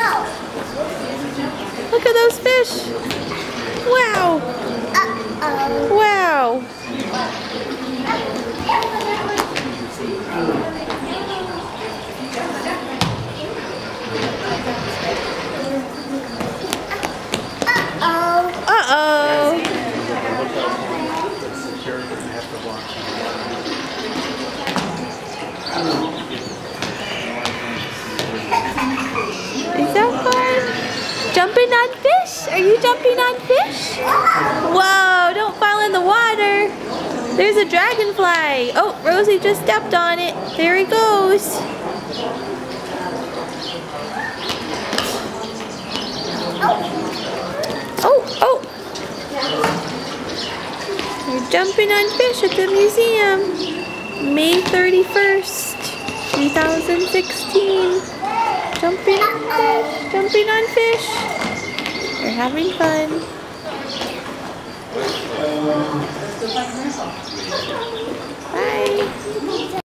Look at those fish. Wow. Wow. Uh-oh. Is that fun? Jumping on fish? Are you jumping on fish? Whoa, don't fall in the water. There's a dragonfly. Oh, Rosie just stepped on it. There he goes. Oh. You're jumping on fish at the museum. May 31st, 2016. Jumping on fish. You're having fun. Bye.